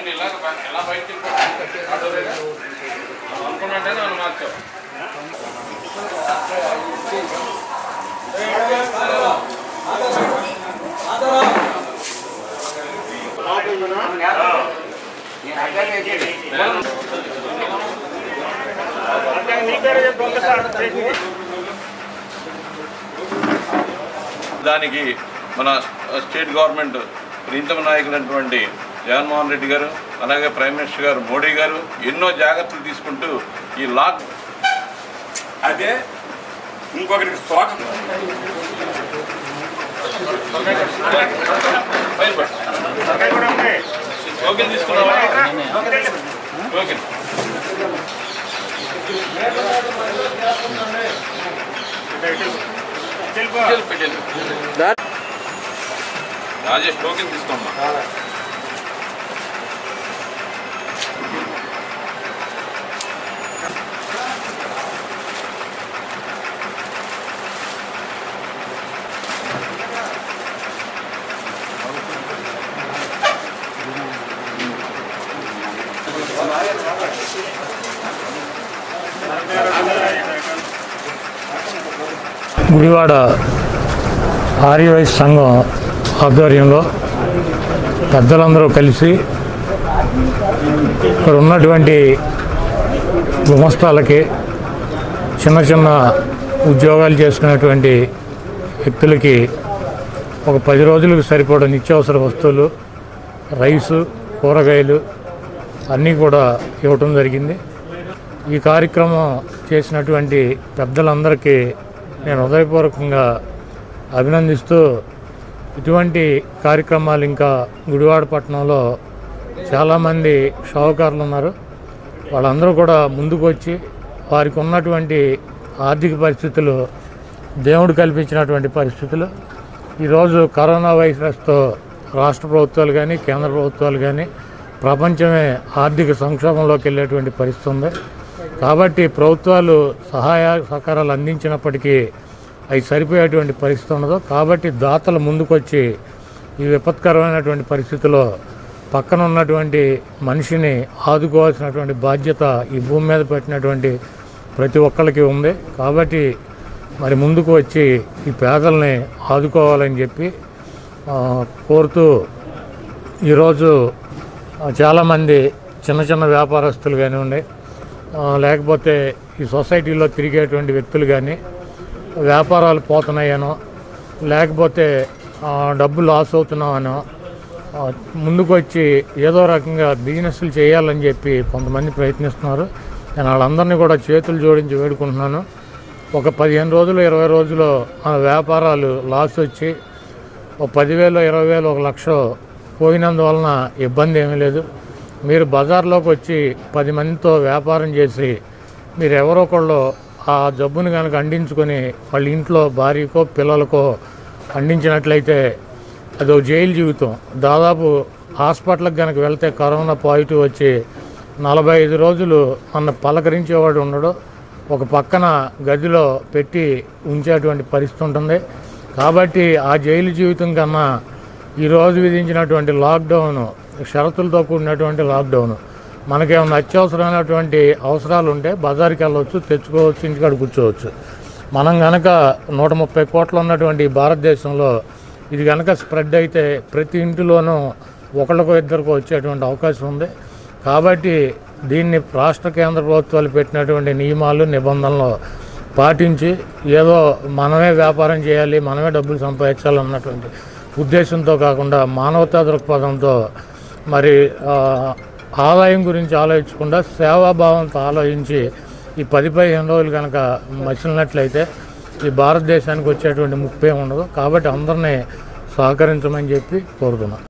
ఎలా బయటికి అనుకున్నట్టే నన్ను మార్చావు. దానికి మన స్టేట్ గవర్నమెంట్ ప్రీతమ నాయకులైనటువంటి జగన్మోహన్ రెడ్డి గారు, అలాగే ప్రైమ్ మినిస్టర్ గారు మోడీ గారు ఎన్నో జాగ్రత్తలు తీసుకుంటూ ఈ లాక్ అదే ఇంకొకరికి స్వాగతం తీసుకున్నావా? రాజేష్ టోకెన్ తీసుకోమ్మా. గుడివాడ ఆర్యవైశ్య సంఘం ఆధ్వర్యంలో పెద్దలందరూ కలిసి ఇక్కడ ఉన్నటువంటి గుమస్తాలకి, చిన్న చిన్న ఉద్యోగాలు చేసుకునేటువంటి వ్యక్తులకి ఒక 10 రోజులకు సరిపడా నిత్యావసర వస్తువులు, రైసు, కూరగాయలు అన్నీ కూడా ఇవ్వటం జరిగింది. ఈ కార్యక్రమం చేసినటువంటి పెద్దలందరికీ నేను హృదయపూర్వకంగా అభినందిస్తూ, ఇటువంటి కార్యక్రమాలు ఇంకా గుడివాడ పట్టణంలో చాలామంది షావుకారులు ఉన్నారు. వాళ్ళందరూ కూడా ముందుకు వచ్చి వారికి ఉన్నటువంటి ఆర్థిక పరిస్థితులు, దేవుడు కల్పించినటువంటి పరిస్థితులు, ఈరోజు కరోనా వైరస్తో రాష్ట్ర ప్రభుత్వాలు కానీ కేంద్ర ప్రభుత్వాలు కానీ ప్రపంచమే ఆర్థిక సంక్షోభంలోకి వెళ్ళేటువంటి పరిస్థితి ఉంది. కాబట్టి ప్రభుత్వాలు సహాయ సహకారాలు అందించినప్పటికీ అవి సరిపోయేటువంటి పరిస్థితి ఉండదు. కాబట్టి దాతలు ముందుకొచ్చి ఈ విపత్కరమైనటువంటి పరిస్థితిలో పక్కన ఉన్నటువంటి మనిషిని ఆదుకోవాల్సినటువంటి బాధ్యత ఈ భూమి మీద పెట్టినటువంటి ప్రతి ఒక్కరికి ఉంది. కాబట్టి మరి ముందుకు వచ్చి ఈ పేదల్ని ఆదుకోవాలని చెప్పి కోరుతూ, ఈరోజు చాలామంది చిన్న చిన్న వ్యాపారస్తులు కానివ్వండి, లేకపోతే ఈ సొసైటీలో తిరిగేటువంటి వ్యక్తులు కానీ వ్యాపారాలు పోతున్నాయనో, లేకపోతే డబ్బు లాస్ అవుతున్నామనో ముందుకు వచ్చి ఏదో రకంగా బిజినెస్లు చేయాలని చెప్పి కొంతమంది ప్రయత్నిస్తున్నారు. నేను వాళ్ళందరినీ కూడా చేతులు జోడించి వేడుకుంటున్నాను. ఒక 15 రోజులు 20 రోజులు వ్యాపారాలు లాస్ వచ్చి ఒక 10,000 20,000 1 లక్ష పోయినందువలన ఇబ్బంది ఏమీ లేదు. మీరు బజార్లోకి వచ్చి 10 మందితో వ్యాపారం చేసి మీరు ఎవరో ఒకళ్ళు ఆ జబ్బుని కనుక అందించుకొని వాళ్ళ ఇంట్లో భార్యకో పిల్లలకో అందించినట్లయితే అదో జైలు జీవితం. దాదాపు హాస్పిటల్కి కనుక వెళ్తే కరోనా పాజిటివ్ వచ్చి 45 రోజులు మన పలకరించేవాడు ఉండడు, ఒక పక్కన గదిలో పెట్టి ఉంచేటువంటి పరిస్థితి ఉంటుంది. కాబట్టి ఆ జైలు జీవితం కన్నా ఈరోజు విధించినటువంటి లాక్డౌన్, షరతులతో కూడినటువంటి లాక్డౌన్, మనకేమన్నా అత్యవసరమైనటువంటి అవసరాలు ఉంటే బజార్కి వెళ్ళవచ్చు, తెచ్చుకోవచ్చు, ఇంటికాడ కూర్చోవచ్చు. మనం కనుక 130 కోట్లు ఉన్నటువంటి భారతదేశంలో ఇది కనుక స్ప్రెడ్ అయితే ప్రతి ఇంటిలోనూ ఒకళ్ళకో ఇద్దరికో వచ్చేటువంటి అవకాశం ఉంది. కాబట్టి దీన్ని రాష్ట్ర కేంద్ర ప్రభుత్వాలు పెట్టినటువంటి నియమాలు నిబంధనలు పాటించి ఏదో మనమే వ్యాపారం చేయాలి, మనమే డబ్బులు సంపాదించాలన్నటువంటి ఉద్దేశంతో కాకుండా మానవతా దృక్పథంతో మరి ఆదాయం గురించి ఆలోచించకుండా సేవాభావంతో ఆలోచించి ఈ 10-15 రోజులు కనుక మసిలినట్లయితే ఈ భారతదేశానికి వచ్చేటువంటి ముప్పే ఉండదు. కాబట్టి అందరినీ సహకరించమని చెప్పి కోరుతున్నాను.